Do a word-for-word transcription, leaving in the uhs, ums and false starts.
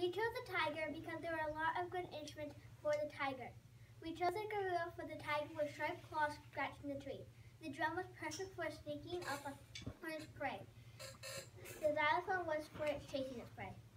We chose the tiger because there were a lot of good instruments for the tiger. We chose the gorilla for the tiger with sharp claws scratching the tree. The drum was perfect for sneaking up on its prey. The xylophone was for chasing its prey.